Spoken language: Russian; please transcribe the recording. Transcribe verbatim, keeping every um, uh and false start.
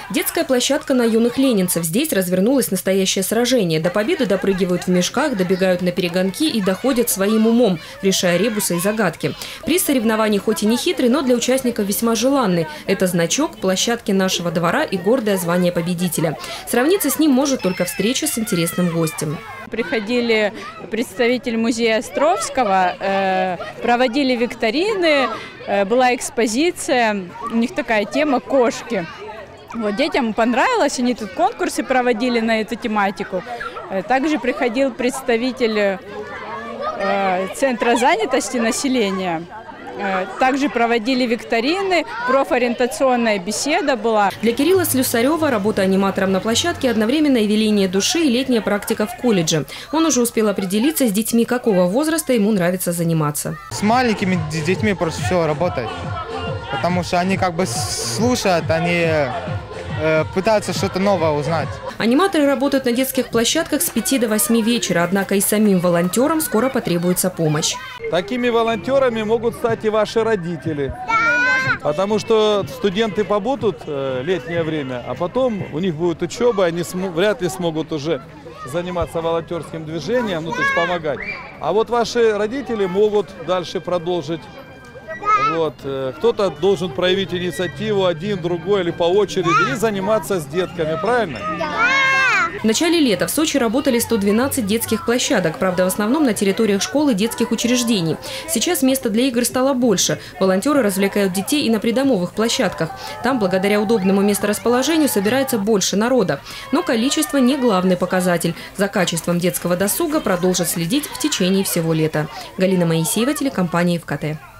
Детская площадка на юных ленинцев. Здесь развернулось настоящее сражение. До победы допрыгивают в мешках, добегают на перегонки и доходят своим умом, решая ребусы и загадки. Приз соревнований хоть и не хитрый, но для участников весьма желанный. Это значок площадки нашего двора и гордое звание победителя. Сравниться с ним может только встреча с интересным гостем. Приходили представители музея Островского, э, проводили викторины, э, была экспозиция, у них такая тема «Кошки». Вот, детям понравилось, они тут конкурсы проводили на эту тематику. Э, также приходил представитель э, Центра занятости населения. Также проводили викторины, профориентационная беседа была. Для Кирилла Слюсарева работа аниматором на площадке одновременно и веление души, и летняя практика в колледже. Он уже успел определиться, с детьми какого возраста ему нравится заниматься. С маленькими детьми просто все работать, потому что они как бы слушают, они э, пытаются что-то новое узнать. Аниматоры работают на детских площадках с пяти до восьми вечера, однако и самим волонтерам скоро потребуется помощь. Такими волонтерами могут стать и ваши родители, потому что студенты побудут э, летнее время, а потом у них будет учеба, они вряд ли смогут уже заниматься волонтерским движением, ну то есть помогать. А вот ваши родители могут дальше продолжить. Вот. Кто-то должен проявить инициативу, один, другой или по очереди, и заниматься с детками, правильно? В начале лета в Сочи работали сто двенадцать детских площадок, правда, в основном на территориях школ и детских учреждений. Сейчас места для игр стало больше. Волонтеры развлекают детей и на придомовых площадках. Там, благодаря удобному месторасположению, собирается больше народа. Но количество не главный показатель. За качеством детского досуга продолжат следить в течение всего лета. Галина Моисеева, телекомпания ФКТ.